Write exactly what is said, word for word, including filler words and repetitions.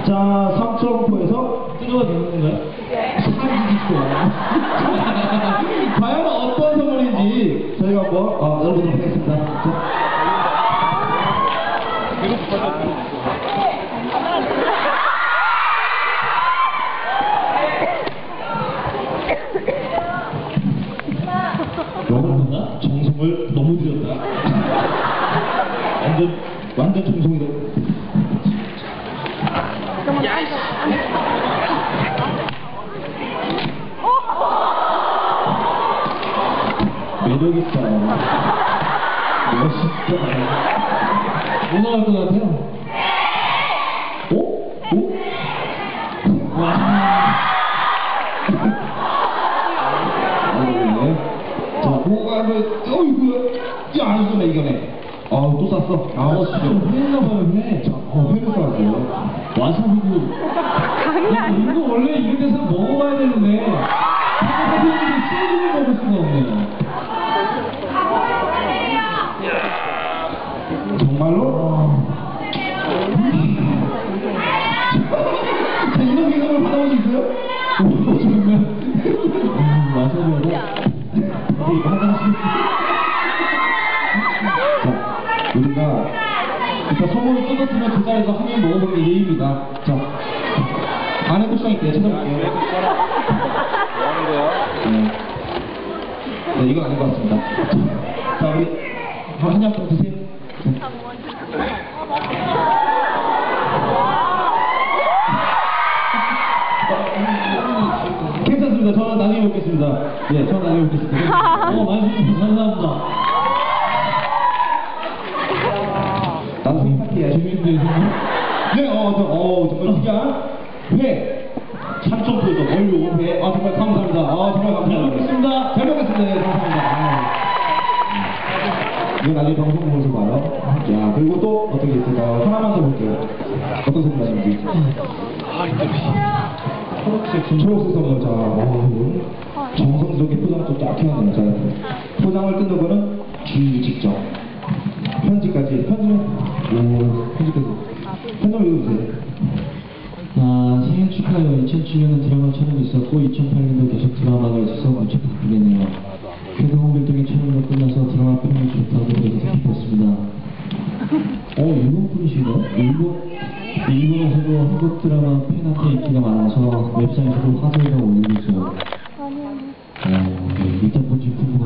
자, 삼 점포에서 뜯어도 되는 건가요? 사진이 좋아요. 과연 어떤 선물인지 저희가 한번 어, 열어보도록 하겠습니다. 자. 너무 정성을 너무 들였다. 완전 완전 정성이다. 매력 있다. 멋있다. 뭐 나올 것 같아요? 오? 오? 와. 자, 뭐가 그, 어이구, 야, 이거네, 이거네. 아우, 또 쌌어. 아우, 진짜. 회인가봐요, 회. 자, 어, 회를 싸왔어요. 와사비도. 장난. 이거 원래 이런 데서 먹어봐야 되는데, 사장님이 친구를 먹을 수가 없네요. 정말로? 자, 이런 경험을 받아볼 수 있어요? 오, 정말. 음, 와사비하고. 우리 화장실. 자, 우리가 일단 선물을 뜯었으면 그 자리에서 한 명 먹어보는 게 예의입니다. 자, 안에 쿠션 있대요. 찾아볼게요. 뭐 하는 거야? 네. 네, 이건 아닌 것 같습니다. 자, 우리 한 잔 드세요. 괜찮습니다. 저는 나중에 먹겠습니다. 예, 저는 나중에 먹겠습니다. 어, 맛있습니다. 감사합니다. 나도 생파티야 재밌는데, 정말? 네, 어, 저, 어, 정말 특이한 회. 삼천포에서 원료 회. 아, 정말 감사합니다. 아, 정말 감사합니다. 잘 먹겠습니다. 잘 먹겠습니다. 네, 감사합니다. 아. 이거 나중에 방송 보면서 봐요. 자, 그리고 또 어떤 게 있을까요? 하나만 더 볼게요. 어떤 선물인지. 초록색, 초록색 선물. 자, 와, 이거 정성스럽게 포장도 쫙 해놨네요. 자, 포장을 뜯는 거는 주인이 직접. 편지까지. 편지는, 오, 편지까지. 편지 읽어주세요. 아, 생일 축하해요. 이천칠 년은 드라마 촬영이 있었고 이천팔 년도 계속 드라마가 있어서 무척 바쁘겠네요. 개동 빌딩의 촬영도 끝나서 드라마 평이 좋다고 그래서 기뻤습니다. 어, 일본 분이신가요? 일본, 일본에서도 한국 드라마 팬한테 인기가 많아서 웹사이트도 화제가 올리고 있어요. 어, 네, 밑에 분지